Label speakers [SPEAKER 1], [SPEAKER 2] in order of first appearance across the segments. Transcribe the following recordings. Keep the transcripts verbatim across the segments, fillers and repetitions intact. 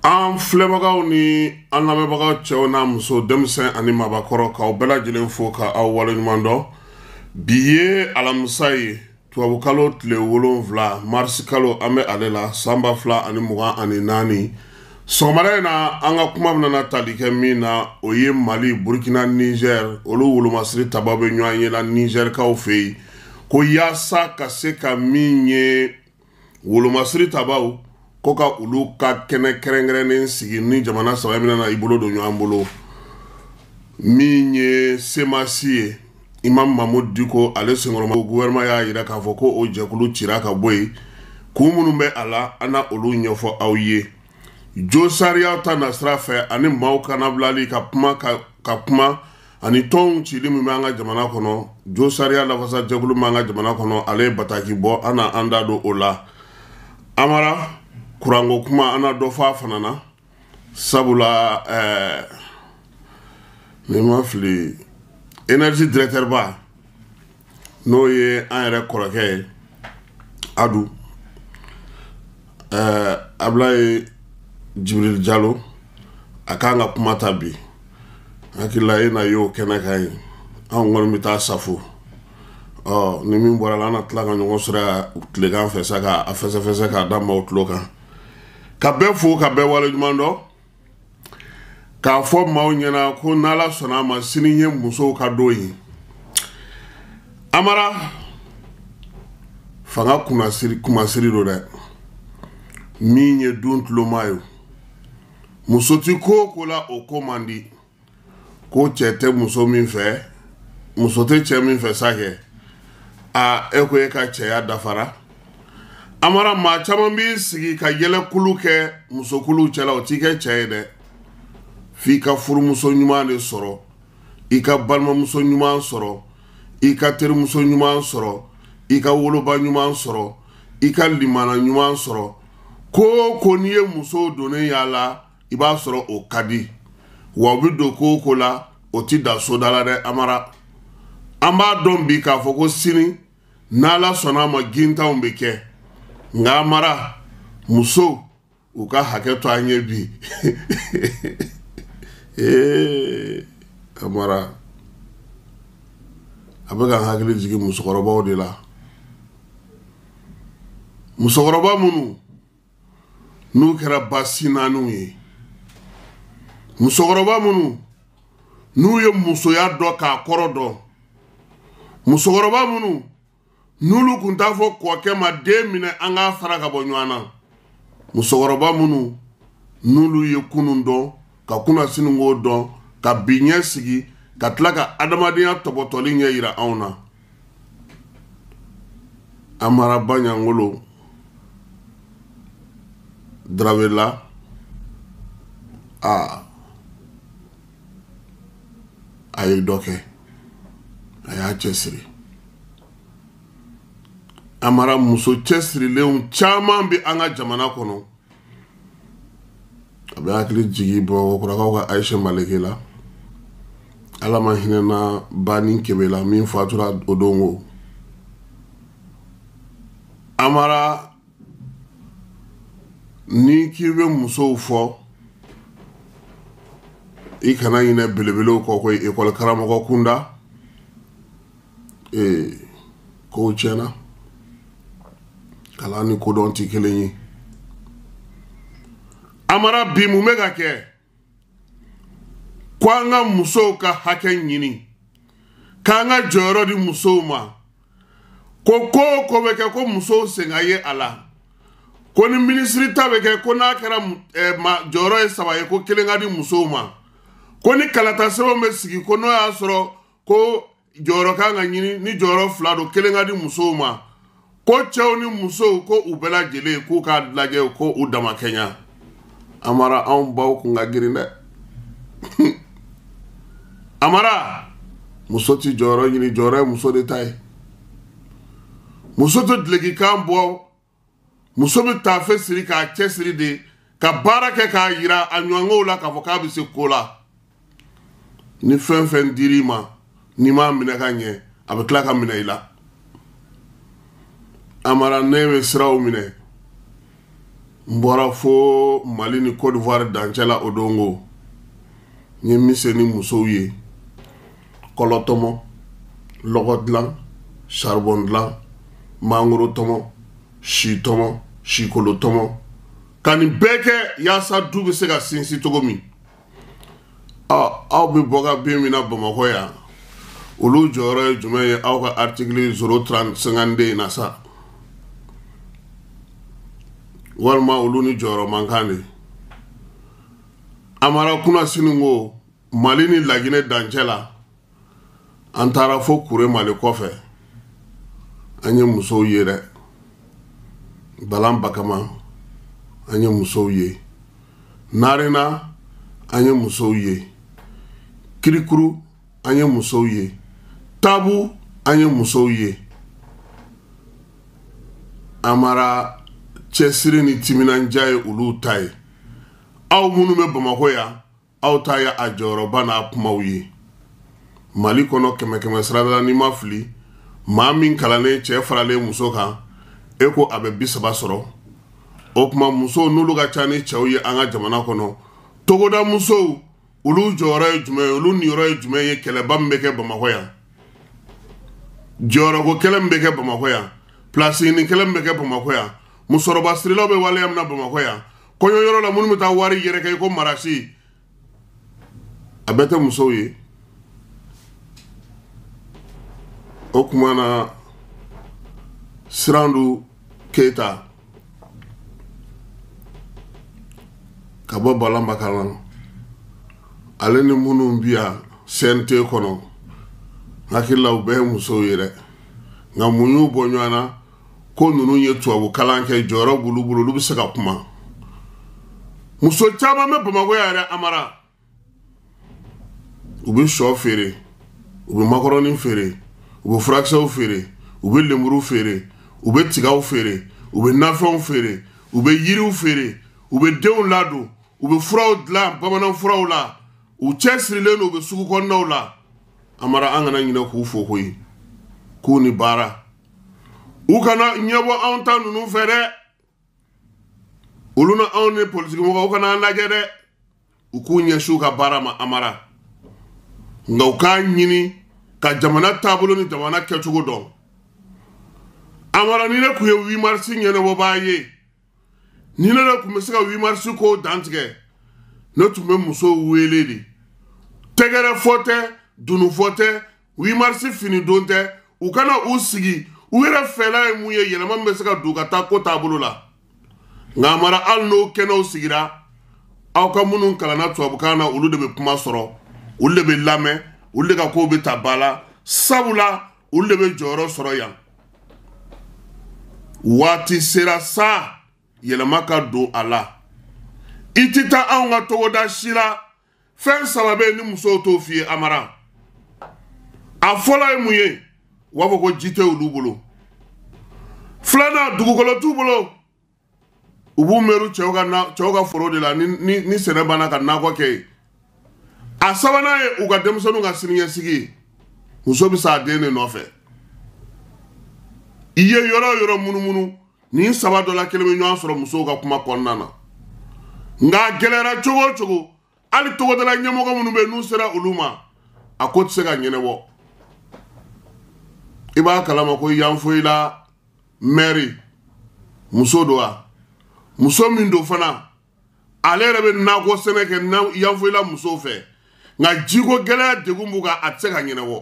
[SPEAKER 1] An filɛbagaw ni an lamɛnbagaw cɛw n'a muso denmisɛn ani mabakɔrɔ k'aw bɛɛ lajɛlen fo ka aw waleɲuman dɔn. Bi ye alamisa ye tubabukalo tile wolonwula marisi kalo an bɛ ale la san ba fila ani mugan ani naani. Sɔgɔmada in na an ka kuma bɛna tali kɛ min na o ye Mali, Burkina, Niger olu wolomasiri taba bɛ ɲɔgɔn ye la Nigerkaw fɛ yen ko yaasa ka se ka min ye wolomasiri tabaw ko ka olu ka kɛnɛ kɛrɛnkɛrɛnnen sigi ni jamana saba min na i bolo don ɲɔgɔn bolo min ye semasi ye Imam Mahmud Diko ale senkɔrɔma gouvernement y'a jira k'a fɔ ko o jɛkulu cira ka bɔ yen kun minnu bɛ a la an na olu ɲɛfɔ aw ye. Jo sariyaw ta nasira fɛ ani maaw kana bilali ka kuma ka, ka kuma ani tɔnw cili min bɛ an ka jamana kɔnɔ jo sariya lafasa jɛkulu min bɛ an ka jamana kɔnɔ ale ye bataki bɔ an na an da don o la. Amara kuranko kuma an na dɔ fɔ a fana na sabula ɛɛ ne ma fili énergie directeur ba n'o ye an yɛrɛ kɔrɔkɛ ye Adu ɛɛ Ablaye Jibril Jalo a kan ka kuma ta bi hakilila e na y'o kɛnɛ kan ye an kɔni bɛ taa safo ɔ ni min bɔra la an na tila ka ɲɔgɔn sɔrɔ tilegan fɛ sa ka a fɛsɛfɛsɛ k'a da maaw tulo kan ka bɛɛ fo ka bɛɛ waleɲuman dɔn k'a fɔ maaw ɲɛna ko n'Ala sɔnna a ma sini ye musow ka don ye. Amara fanga kumasiri kumasiri do dɛ min ye dun tuloma ye muso ti ko ko la o ko man di ko cɛ tɛ muso min fɛ muso tɛ cɛ min fɛ sa kɛ a e ko e ka cɛya dafara. Amara maa caman b'i sigi ka yɛlɛkulu kɛ musokuluw cɛla o t'i kɛ cɛ ye dɛ f'i ka furumuso ɲuman de sɔrɔ i ka balimamuso ɲuman sɔrɔ i ka terimuso ɲuman sɔrɔ i ka woloba ɲuman sɔrɔ i ka limana ɲuman sɔrɔ ko o ko n'i ye muso donnen y'a la i b'a sɔrɔ o ka di wa o bɛ don ko o ko la o ti da soda la dɛ. Amara an b'a dɔn bi k'a fɔ ko sini n'Ala sɔnna a ma gintanw bɛ kɛ nka Amara muso u ka hakɛ to an ye bi ee Amara a bɛ ka hakili jigin musokɔrɔbaw de la musokɔrɔba minnu n'u kɛra basi naaniw ye musokɔrɔba minnu n'u ye musoya dɔn k'a kɔrɔ dɔn musokɔrɔba minnu n'olu kun t'a fɔ kɔkɛ ma den minɛ an k'a fara ka bɔ ɲɔgɔn na musokɔrɔba minnu n'olu ye kunun dɔn ka kunna sininko dɔn ka bi ɲɛ sigi ka tila ka adamadenya tɔbɔtɔli ɲɛ yira anw na. Amara Baɲangolo Dravela a a ye dɔ kɛ a y'a cɛsiri. Amara muso cɛsirilenw caman bi an ka jamana kɔnɔ a bɛ hakili jigi Bamakɔkaw ka Ayise Maleke la Ala ma hinɛna Bani Kebe la min fatura o dongo. Amara ni k'i bɛ musow fɔ i kana ɲinɛ belebelew kɔ ko ekɔli karamɔgɔ kunda ee kow tiɲɛna kalan ni kodɔn ti kelen ye. Amara bi mun bɛ ka kɛ ko an ka musow ka hakɛ ɲini k'an ka jɔyɔrɔ di musow ma ko ko o ko bɛ kɛ ko musow sen ka ye a la ko ni minisiri ta bɛ kɛ ko n'a kɛra jɔyɔrɔ ye saba ye ko kelen ka di musow ma ko ni kalata sɛbɛnw bɛ sigi ko n'o y'a sɔrɔ ko jɔyɔrɔ kan ka ɲini ni jɔyɔrɔ fila don kelen ka di musow ma ko cɛw ni musow ko u bɛɛ lajɛlen k'u k'a lajɛ ko u dama kɛɲa. Amara anw baw kun ka girin dɛ Amara muso ti jɔyɔrɔ ɲini jɔyɔrɔ ye muso de ta ye muso tɛ dulokikan bɔ muso bɛ taafe siri k'a cɛ siri de ka baara kɛ k'a yira a ɲɔgɔnw la k'a fɔ k'a bɛ se ko la ni fɛn fɛn dir'i ma n'i m'a minɛ ka ɲɛ a bɛ tila ka minɛ i la. Amara ne bɛ siraw minɛ mbora fo Mali ni Côte d'Ivoire dancela odongo nye miseni muso ye kolotomo logodlan charbondlan mangoro tomo shi tomo shikolo tomo kani beke yasa du be se ka sinsi togo min ah aw be boga be mina Bamako ya olu joro jume aw ka article zéro trente cinquante na sa walma olu ni joro mankane amara kuna sinungo Mali ni Lagine dancela antara fo kure Mali kofe anye muso yere balam bakama anye muso ye narena anye muso ye kirikuru anye muso ye tabu anye muso ye amara chesiri ni timinanjaye ulu tai aw munu me Bamako ya aw ta ya ajoro bana kumaw ye Mali kono keme keme sradala ni mafli ma min kalane che farale muso kan eko abe bisaba soro o kuma muso nulu ga chani chawye anga jamana kono togoda muso ulu jora jume ulu niro jume ye keleba mbeke Bamako ya jora ko kele mbeke Bamako ya place ni kele mbeke Bamako ya musoro basrilo be wale amna Bamako ya konyo yoro la munu meta wari yere kay ko marasi abete muso ye okumana Sirandu Keita kabo balamba kalan ale ni munu biya sente kono hakilla ube muso yere nga munyu bonyana ko nunu ye tuabu kalan ke joro bulu bulu lu bisaka kuma muso chama me Bamako ya amara ube sho fere ube makaroni fere ube fraksa fere ube lemuru fere ube tigaw fere ube nafon fere ube yiriw fere ube deun ladu ube furaw dla bamanan furaw la u chesri leno ube suku konnaw la amara angana nyina ku fo koyi ku ni bara u kana nyebo anta nunu fere uluna awne politique mo ko kana laje de u ku nyeshu ka bara ma amara ngaw ka nyini ka jamana tabulo ni jamana kechugo don amara ni ne ku ye huit mars nyene wo baye ni ne ku mesika huit mars ko dantige no tume muso weledi tegere fote dunu fote huit mars fini donte u kana usigi u yere fela mu ye yelema mesika duka ta ko tabulo la ngamara alno keno sigira aw ka munun kala na tuabukana ulu de be kuma soro ulu de be lame ulu de ka ko be tabala sabula ulu de be joro soro yan wati sera sa yelema ka do ala itita awnga togoda shira fen sababe ni muso to fie amara afola emuye wabo ko jite ulu bolo flana dugukolo tu bolo ubu meru choga na choga foro de la ni ni, ni senebana ka na ko ke asabana e uga demsonu ga siniye sigi muso bi sa dene no fe iye yoro yoro munu munu ni sabado la keleme nyo soro muso ga kuma konnana nga gelera chogo chogo ali togo de la nyamo ga munu be nu sera uluma akot se ga nyene wo iba kalama ko yamfoila Mary muso doa muso min do fana ale rebe na ko seneke na yanfoila muso fe nga jiko gela degumbuga atseka nyene wo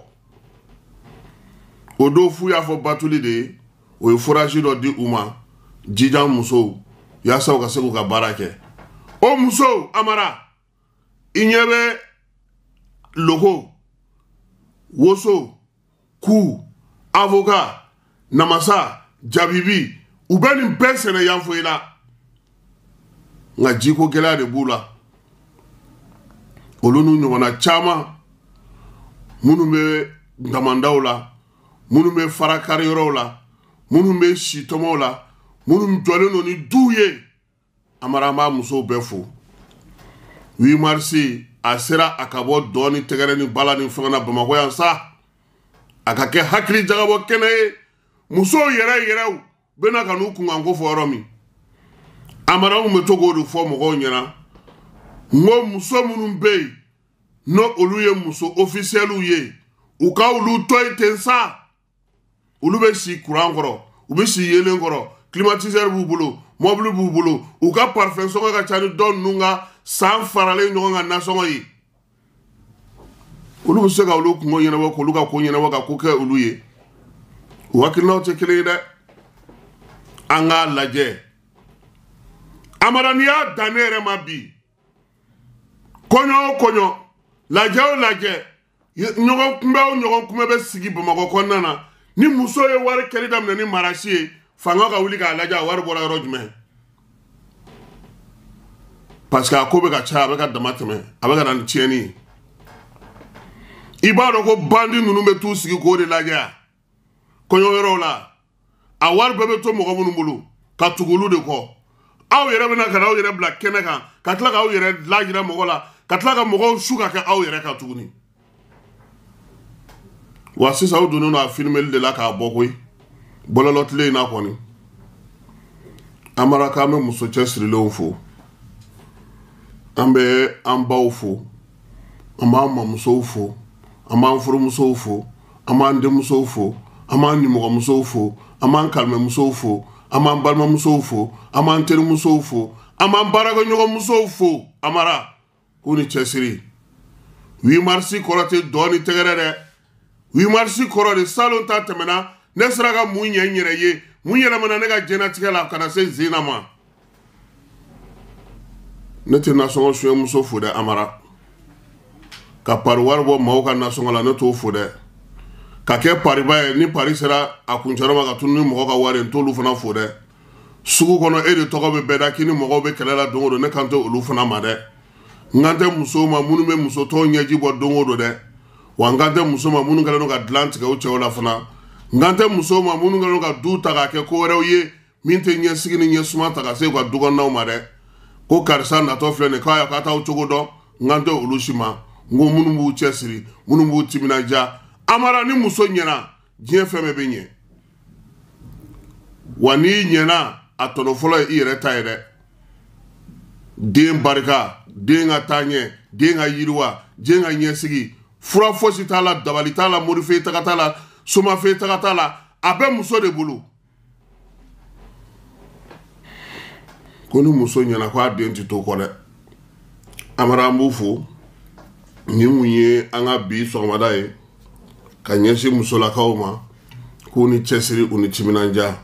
[SPEAKER 1] odo fu ya fo batuli de o foraji do di uma jijan muso ya saw ka segu ka barake o muso amara inyebe loko woso ku avocat namasa jabibi ubeni besene yanfoila nga jiko gela de bula olunu nyona chama munu me ndamandawla munu me farakari rola munu me shitomola munu mjole no ni duye amara ma muso befo huit mars asera akabo doni tegere ni bala ni fana Bamako yansa akake hakri jagabo kene muso yere yere bena kanu kunga ngo foromi amara mu togo do fo mo go nyana ngo muso munun be no olu ye muso officiel ye u ka olu toy tensa olu be si courant goro u be si yelen goro climatiseur bu bolo mobile bu bolo u ka parfum so ga chani don nunga san farale nyonga na so yi olu be se ga olu ko nyana wa ko lu ka ko nyana wa ka ko ke olu ye wakilna te kele de anga laje amara ni ya danere mabi konyo konyo laje o laje nyogo kumbe o nyogo kumbe be sigi bamako konnana ni muso ye war kele dam ni marashi fanga ka wuli ka laja war bora rojme parce que akobe ka cha be ka damatme abega nan tieni ibado ko bandi nunu be tu sigi ko de laja konyo yero la awar bebe to mogo munu bulu ka tugulu de ko aw yere bena ka aw yere bla kene kan ka tla ka aw yere lajira mogo la ka tla ka mogo shuka ka aw yere ka tuguni wasi sa udunu na filmel de la ka bokoy bololot le na koni amara ka me muso chesri le onfo ambe amba ofo ama ma muso ofo ama furu muso ofo ama nde muso ofo ama ni mogo muso ofo ama kalme muso ofo ama balma muso ofo ama nteri muso ofo ama barago nyogo muso ofo amara kuni chesiri huit mars korate doni tegerere huit mars korode salon ta temena nesraga munye nyere ye munye la mana nega jenatika la kana se zinama nete nasongo suye muso ofo de amara ka parwar bo mawka nasongo la neto ofo de ka ke pariba ni Paris sera akuncharo ka tunu mo ka ware ntolu fana fo de sugu kono e de togo be beda kini mo be kelela dongo ne kanto olu fana ma de ngante muso ma munu me muso to nyeji bo dongo do de wa ngante muso ma munu ngalo ka Atlantic o cheola fana ngante muso ma munu ngalo ka du ta ka ke ko re ye minte nye sigi ni nye suma ta ka se ko dugo na o ma de ko karsa na to fle ne ka ya ka ta o chogo do ngante olu shima ngo munu mu chesiri munu mu timina ja amara ni muso nyena jien feme be nye wani nyena atono folo i reta ire den barika den atanye den ayirwa den anyesigi fura fosi tala dabali tala morife takatala soma fe takatala abe muso de bulu konu muso nyena kwa den ti to kole amara mbufu ni munye anga bi so madaye kanyesi musola kauma kuni chesiri uni chiminanja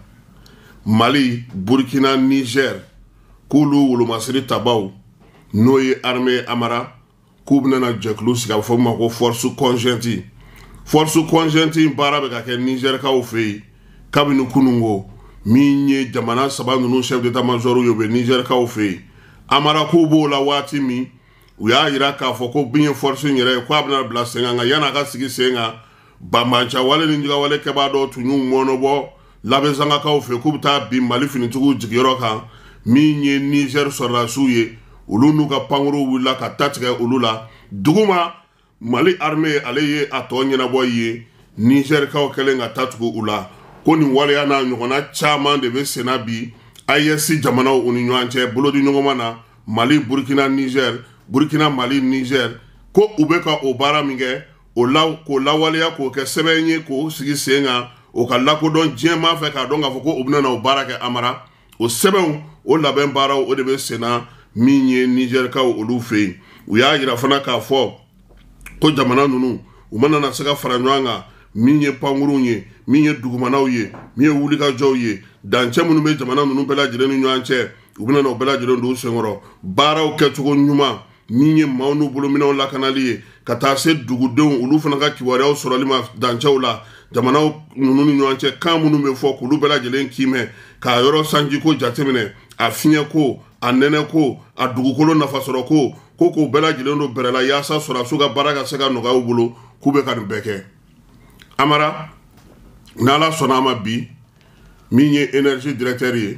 [SPEAKER 1] Mali, Burkina, Niger kulu wulu masiri tabau noye armée amara kubna na jeklu sika foma ko force conjointe force conjointe bara be ka ke Niger ka ofei kabinu kunungo minye jamana sabanu no chef d'état major yobe Niger ka ofei amara kubo la wati mi uya ira ka foko binye force nyere ko abna bla senga yana ka sigi senga bambancha wale ninjiga wale kebado tunyu mono bo labe zanga ka ofe kubta bi Mali fini tugu jigiro kan minye Niger sora suye ulunu ka panguru wula ka tatika ulula duguma Mali armée aleye atonye na boye Niger ka okelenga tatugo ula koni wale yana nyogona chama de be senabi ayesi jamana uninyo anche bolodi nyogomana Mali Burkina Niger Burkina Mali Niger ko ubeka obara minge o law ko lawaliya ko ke sebenye ko sigi senga o ka lako don jema fe ka don ga foko obna na o baraka amara o seben o laben bara o de be sena minye Niger ka o lufe o ya yira fana ka fo ko jamana nunu o mana na sega faranwanga minye pangurunye minye dugumana ye minye wulika joye danche munu be jamana nunu bela jirenu nyanche obna na o bela jirenu do sengoro bara o ketugo nyuma minye maunu bulumina o lakanali kata se dugudon ulu fana ka kiwari o sorolima danche la jamana nunu ni nyanche kamunu me fo ko lu bela jelen kime ka yoro sanji ko jatemene afinya ko anene ko adugukolo nafasoro ko koko bela jelen do berela yasa sora suga baraka sega no ga ubulu kube kan beke amara nala sonama bi minye energy directeur ye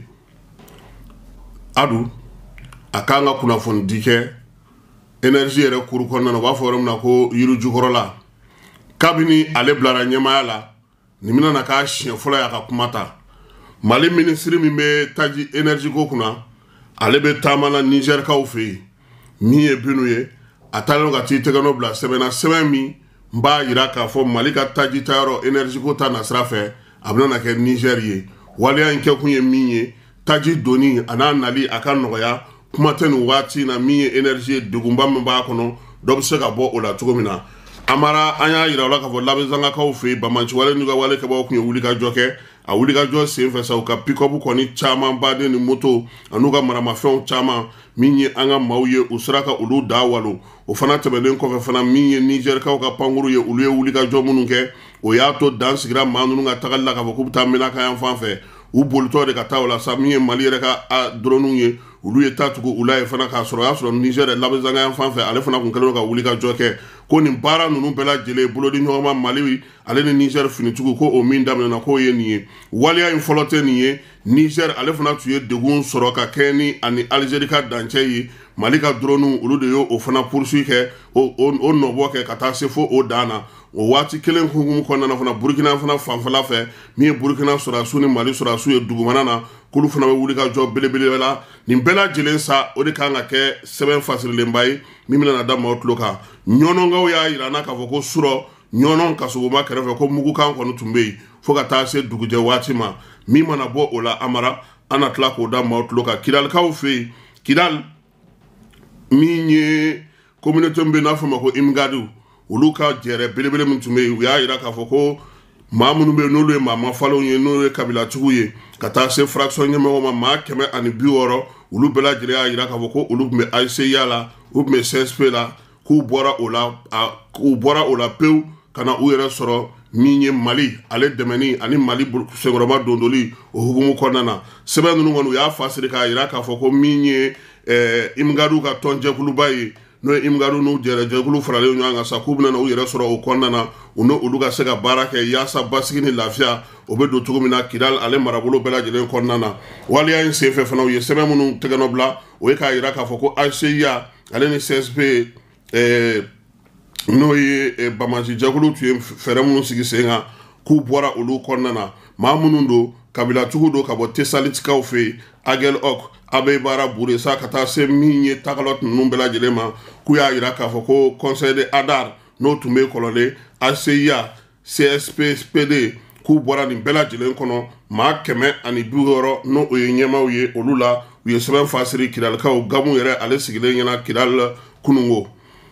[SPEAKER 1] adu akanga kuna fon dike energy ere kuru konna no ba forum na ko yiru jukorola kabini ale blara nyema la nimina na ka shien fola ya ka kumata Mali ministry mi be taji energy ko kuna ale be tamana Niger kaw fe mi e binu ye atalo ka ti tegano bla semena semaine mi mba yira ka fo Mali ka taji tayaro énergie ko ta nasra fe abna na ke Niger ye waliya nke kunye minye taji doni ana nali aka noya kuma tenu wati na minye énergie dugumba mba kono do se ka bo ola tugomina amara anya yira la ka fo labe zanga kaw fe ba manchi wale nuga wale ka ba kunye wuli ka joke a wuli ka jo se fe sa ka pick up ko ni chama bade ni moto anuga marama fe chama minye anga mauye usraka ulu dawalo o fana tebelen ko fana minye Niger ka ka panguru ye ulu ye wuli ka jo mununke o ya to dance gra manu nga tagalla ka ko buta mena ka yan fanfe u bolto de ka tawla sa minye Mali re ka a dronu ye ulu ye tatugo ula fana ka soro ya soro Niger la bezanga yan fanfe ale fana kun kelo ka wuli ka joke ko ni bara nunu bela jele bolo di nyoma Mali ale ni Niger finitugo ko o min damna na ko ye ni waliya in folote ni ye Niger ale fana tuye degun soro ka keni ani Algerie ka danche yi Mali ka dronu ulu de yo o fana poursuit ke o o nobo ke kata se fo o dana o wati kelen kungumu konna na fana Burkina fana fanfala fe mi Burkina sora suni Mali sora su ye dugumana na kulu fana be wuli ka jo belebele la ni bela jelen sa o de kan ka ke seben fasile mbay mi mina na da mawtloka nyono ngaw ya irana ka foko suro nyono ka suguma kerefe ko mugu kan ko tumbe fo ka ta se duguje wati ma mi mana bo ola amara ana tla ko da mawtloka kidal kaw fe kidal minye communauté mbe na fama ko imgadu uluka jere belebele mtume ya ira ka foko mamunu be nolu ma ma falo nye nolu kabila tuye kata se fraction nye ma ma keme ani biworo ulu bela jere ya ira ka foko ulu me I C yala ulu me C S P la ku bora ola ku bora ola peu kana uyere soro minye Mali ale demeni ani Mali sengoroma dondoli o hukumu konana sebe nunu ngonu ya fasiri ka ira ka foko minye eh, imgadu ka tonje kulubayi no imgadu no jere je kulu frale nyanga sa kubna na uyere soro o konana uno uluga sega baraka yasa basigini lafia obedo tugumina kidal ale marabolo bela jere konana wali ya nsefe fana uye sebe munu teganobla o ka ira ka foko I C ya ale ni C S P eh no ye e bamaji jagulu tuye fere munu sigi senga ku bora ulu konana ma munundo kabila tugudo kabo tesalitika ofe agel ok abe bara bure sa kata se minye takalot numbela jelema ku ya ira ka foko conseil de adar no tume kolole A C ya C S P P D ku bora ni bela jelen kono ma keme ani bugoro no oye nyema uye olula uye seben fasiri kidal ka o gamu yere ale sigile nyana kidal kunungo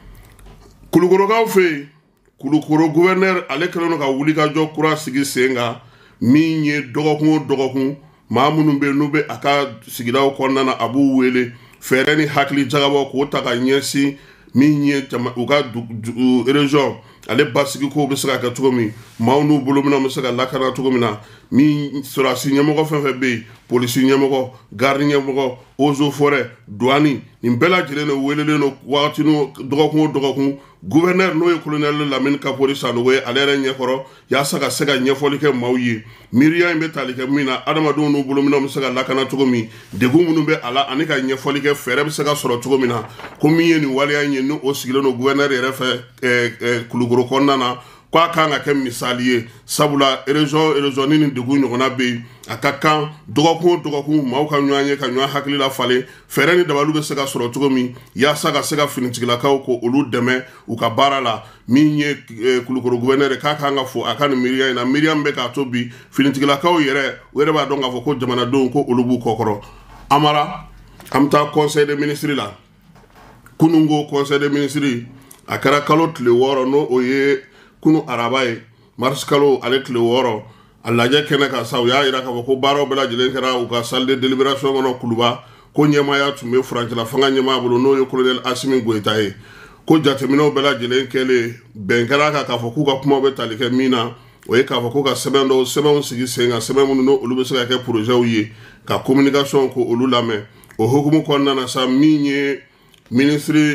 [SPEAKER 1] kulukoro kaw fe kulukoro gouverneur ale kelo ka wuli ka jo kura sigi senga minye dogokun dogokun mamunu be nube aka sigidaw konnana abu wele fereni hakli jagabo ko taka nyesi minye jama uga region ale basigi ko be saka tugomi maunu bulumina musaka lakana tugomina mi sura sinyamo fefe be police nyamo garde nyamo ozo forêt douani nimbela jirene welele no wakati no dogokun dogokun gouverneur no colonel Lamine Kapori Sanowe alere nyekoro ya saka sega nyefolike mawyi miriya imbe talike mina adamadu no bulumina musaka lakana tugomi degumunu be ala anika nyefolike fere be saka soro tugomina komiye ni waliya nyenu osigile no gouverneur refe eh, eh, kulugoro konnana kwa kanga ke misaliye sabula région région ni degu nyona be akaka dogokun dogokun mawka nyanye ka nywa hakili la fale fere ni dabalu be sega soro tugomi ya saka sega finitigila ka ko olu deme uka barala minye eh, kulukoro gouverneur ka kanga fo akana miriya na miriam be ka tobi finitigila ka yere were ba donga fo ko jamana don ko olubu kokoro amara amta conseil des ministres la kunungo conseil des ministres akara kalot le woro no oye kunu arabaye mars kalo avec le woro alaje kene ka saw ya ira ka ko baro bela jelen kera u ka salle de délibération no kuluba ko nyema ya tume franc la fanga nyema bolo no yo colonel Assimi Goïta e ko jatemino bela jelen kele benkara ka ka foku ka kuma be talike mina o e ka foku ka sebendo sebon sigi senga sebon no olu be sega ke projet uye ka communication ko olu lame o hukumu ko nana sa minye ministre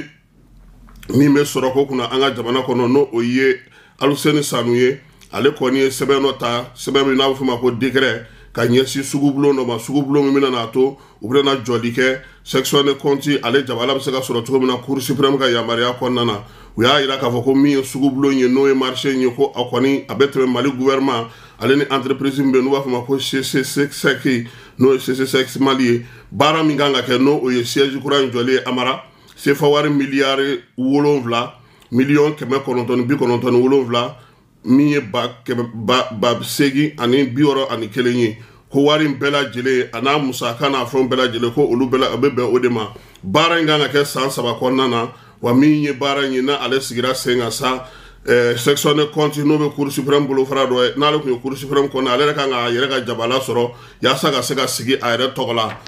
[SPEAKER 1] mi me soro ko kuna anga jamana kono no oye aluseni sanuye ale koni sebeno ta sebeno na fuma ko décret ka nyesi sugublo no ma sugublo mi mina nato ubrena jolike section de konti ale jabala be sega soro to mina cour suprême ka yamaria konnana uya ira ka foko mi sugublo nye no e marché nye ko akoni abetre Mali gouvernement ale ni entreprise mbe no fuma ko C C C ki n'o ye C C C X Mali ye baara min kan ka kɛ n'o o ye siège kura in jɔlen Amara C F A wari miliyari wolonwula miliyɔn kɛmɛ kɔnɔntɔn ni bi kɔnɔntɔn ni wolonwula min ye ba kɛmɛ ba ba segin ani bi wɔɔrɔ ani kelen ye ko wari in bɛɛ lajɛlen a n'a musaka n'a fɛnw bɛɛ lajɛlen ko olu bɛɛ a bɛ bɛn o de ma baara in kan ka kɛ san saba kɔnɔna na wa min ye baara in ye n'ale sigira sen kan sa section de compte n'o bɛ Cour suprême bolofara dɔ ye n'ale tun ye Cour suprême kɔnɔ ale yɛrɛ kan ka a yɛrɛ ka jabala sɔrɔ yaasa ka se ka sigi a yɛrɛ tɔgɔ la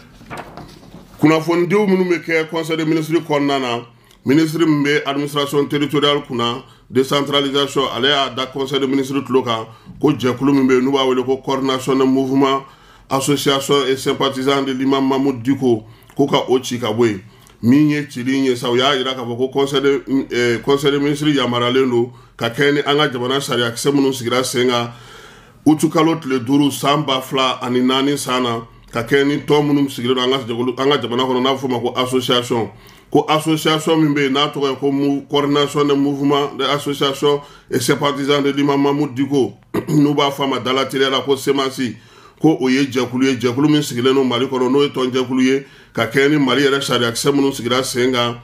[SPEAKER 1] kunnafonidiw minnu bɛ kɛ conseil des ministres kɔnɔna na ministre min bɛ administration territoriale kunna décentralisation ale y'a da conseil des ministres tulo kan ko jɛkulu min bɛ yen n'u b'a wele ko coordination de mouvement association et sympathisant de l'imam Mahmoud Dicko ko ka o ci ka bɔ yen min ye cili in ye sa u y'a jira k'a fɔ ko conseil de conseil des ministres yamaralen don ka kɛ ni an ka jamana sariyakisɛ minnu sigira sen kan utu kalo tile duuru san ba fila ani naani san na ka kɛ ni tɔn minnu sigilen don an ka jamana kɔnɔ n'a bɛ fɔ o ma ko association ko association min bɛ yen n'a tɔgɔ ye ko coordination de mouvement de association et sympathisant de l'imam Mahmoud Dicko n'u b'a fɔ a ma dalateliya la ko semasi ko o ye jɛkulu ye jɛkulu min sigilen don Mali kɔnɔ n'o ye tɔn jɛkulu ye ka kɛ ni Mali yɛrɛ sariyakisɛ minnu sigira sen kan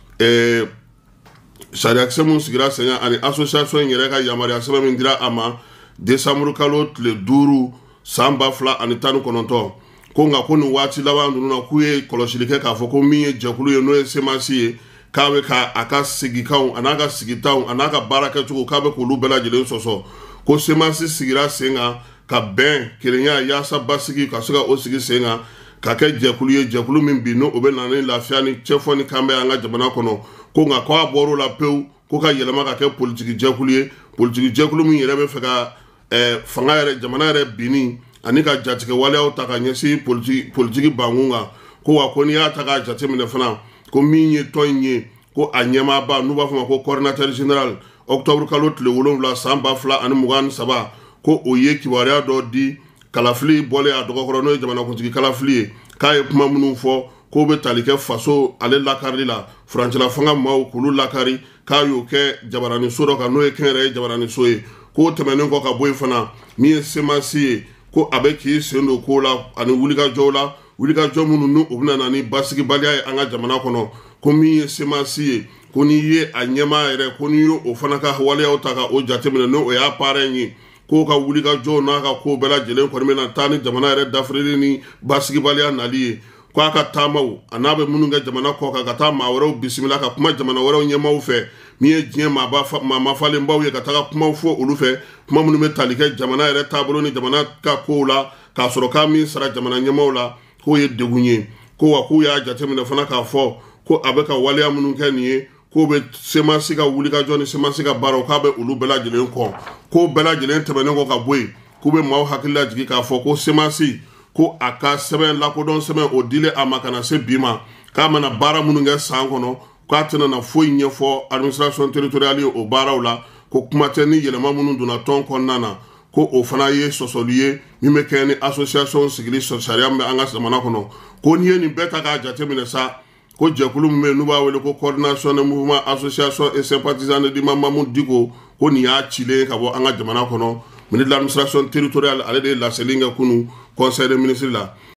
[SPEAKER 1] ɛɛ sariyakisɛ minnu sigira sen kan ani association in yɛrɛ ka yamaruya sɛbɛn min dira a ma décembre kalo tile duuru san ba fila ani tan ni kɔnɔntɔn ko nka ko nin waati laban ninnu na k'u ye kɔlɔsili kɛ k'a fɔ ko min ye jɛkulu ye n'o ye semasi ye k'a bɛ ka a ka sigikanw a n'a ka sigitaw a n'a ka baara kɛcogo k'a bɛ k'olu bɛɛ lajɛlen sɔsɔ ko semasi sigira sen kan ka bɛn kelenya yaasa basigi ka se ka o sigi sen kan ka kɛ jɛkulu ye jɛkulu min bi n'o bɛ na ni lafiya ni cɛfɔ ni kanbɛ an ka jamana kɔnɔ ko nka k'a bɔr'o la pewu ko ka yɛlɛma ka kɛ politiki jɛkulu ye politiki jɛkulu min yɛrɛ bɛ fɛ ka fanga yɛrɛ jamana yɛrɛ binni ani ka jatigɛ waleyaw ta ka ɲɛsin politiki bankun kan ko wa ko n'i y'a ta k'a jateminɛ fana ko min ye tɔn in ye ko a ɲɛmaaba n'u b'a fɔ ma ko coordinateur général octobre kalo tile wolonwula san ba fila ani mugan ni saba ko o ye kibaruya dɔ di kalafili bɔlen a dɔgɔkɔrɔ n'o ye jamanakuntigi kalafili ye k'a ye kuma minnu fɔ k'o bɛ tali kɛ faso ale lakarili la furancɛla fanga maaw k'olu lakari k'a y'o kɛ jabaraniso dɔ kan n'o ye kɛnyɛrɛye jabaraniso ye k'o tɛmɛnen kɔ ka bɔ yen fana min ye semasi ye ko a bɛ k'i sen don ko la ani wulikajɔw la wulikajɔ minnu n'u u bɛna na ni basigibaliya ye an ka jamana kɔnɔ ko min ye semasi ye ko n'i ye a ɲɛmaa yɛrɛ ko n'i ye o fana ka waleyaw ta ka o jateminɛ n'o y'a parrain ye k'o ka wulikajɔw n'a ka ko bɛɛ lajɛlen kɔni bɛna taa ni jamana yɛrɛ dafirili ni basigibaliya nali ye k'a ka taamaw a n'a bɛ minnu kɛ jamana kɔ kan ka taa maa wɛrɛw bisimila ka kuma jamana wɛrɛw ɲɛmaaw fɛ min ye diɲɛ maa mafalenbaw ye ka taga kumaw fɔ olu fɛ kuma minnu bɛ tali kɛ jamana yɛrɛ taabolo ni jamana ka kow la k'a sɔrɔ k'a min sara jamana ɲɛmaaw la k'o ye degun ye ko wa k'u y'a jateminɛ fana k'a fɔ ko a bɛ ka waleya minnu kɛ nin ye k'o bɛ semasi ka wulikajɔ ni semasi ka baaraw k'a bɛ olu bɛɛ lajɛlen kɔ k'o bɛɛ lajɛlen tɛmɛnen kɔ ka bɔ yen k'u bɛ maaw hakili lajigi k'a fɔ ko semasi ko a ka sɛbɛn lakodɔn sɛbɛn o dile a ma ka na se bi ma k'a mana baara minnu kɛ san kɔnɔ k'a tɛna na foyi ɲɛfɔ administration territoriale ye o baaraw la ko kuma tɛ ni yɛlɛma minnu donna tɔn kɔnɔna na ko o fana ye sɔsɔli ye min bɛ kɛ ni association sigili sariya min bɛ an ka jamana kɔnɔ ko n'i ye nin bɛɛ ta k'a jateminɛ sa ko jɛkulu min bɛ yen n'u b'a wele ko coordination de mouvement association et sympathisant de l'imam Mahmoud Dicko ko nin y'a cilen ka bɔ an ka jamana kɔnɔ ministre de l'administration territoriale ale de ye laseli kɛ kunu conseil des ministres la